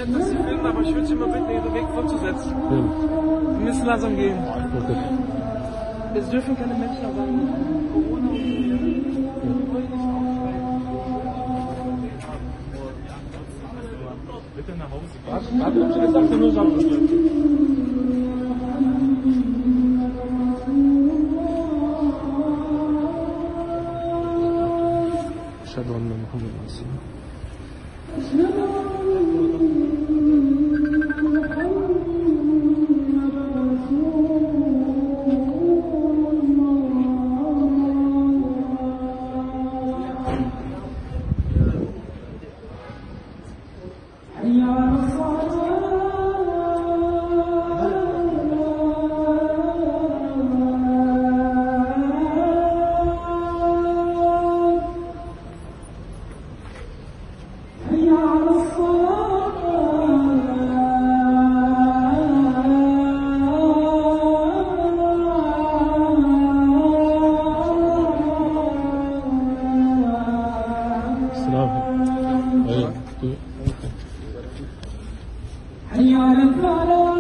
nett, dass Sie filmen, aber ich würde Sie mal bitten, Ihren Weg fortzusetzen. Ja. Wir müssen langsam gehen. Okay. Es dürfen keine Menschen erwarten. Corona und so. Bitte nach Hause gehen. Was haben Sie gesagt? Nur Samstag. أشهد أن محمدا رسول الله. حي على الفلاح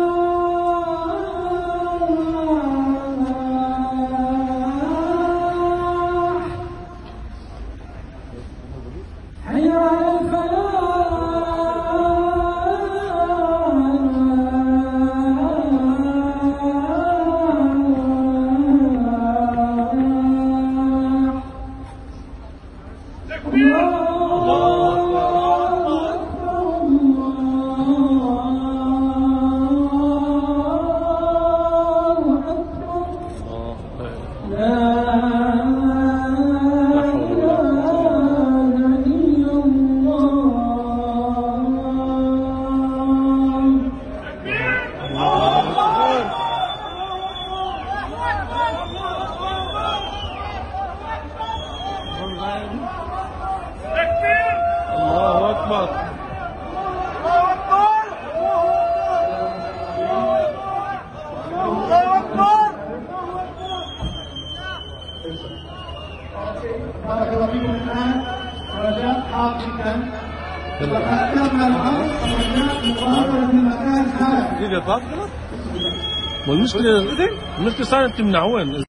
حي على الله أكبر الله أكبر الله أكبر. بارك الله فيكم. الآن رجاء حقيقة وأتمنى الأمر رجاء مغادرة المكان حالا. والمشكلة صارت تمنعون.